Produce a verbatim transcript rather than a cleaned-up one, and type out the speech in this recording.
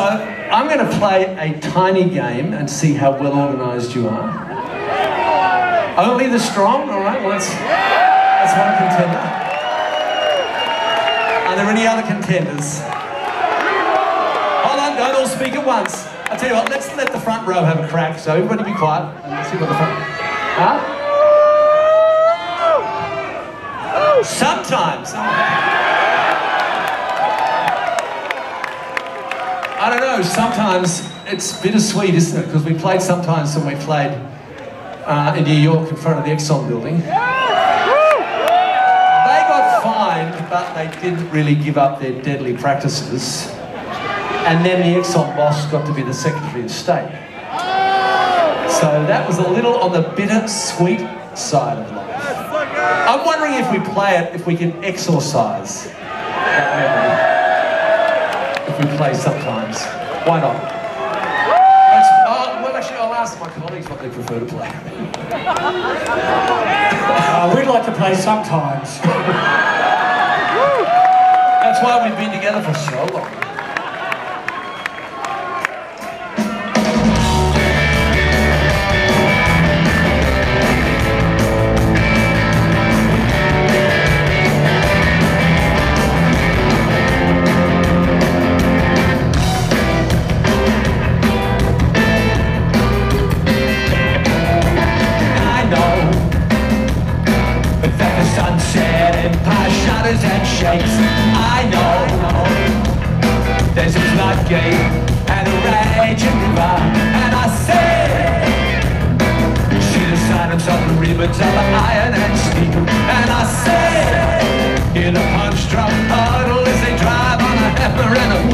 So I'm going to play a tiny game and see how well organised you are. Only the strong, all right? Well, that's, that's one contender. Are there any other contenders? Hold on, don't all speak at once. I'll tell you what, let's let the front row have a crack. So everybody be quiet and let's see what the front... Huh? Sometimes. I don't know, sometimes it's bittersweet, isn't it? Because we played sometimes when we played uh, in New York in front of the Exxon building. They got fined, but they didn't really give up their deadly practices. And then the Exxon boss got to be the Secretary of State. So that was a little on the bitter-sweet side of life. I'm wondering if we play it, if we can exorcise that memory. If we play sometimes. Why not? That's, oh, well, actually, I'll ask my colleagues what they prefer to play. uh, we'd like to play sometimes. That's why we've been together for so long. And shakes, I know there's a floodgate and a raging river, and I say see the silence of the ribbons of iron and steel, and I say hear the punch drunk puddle as they drive on a heifer and a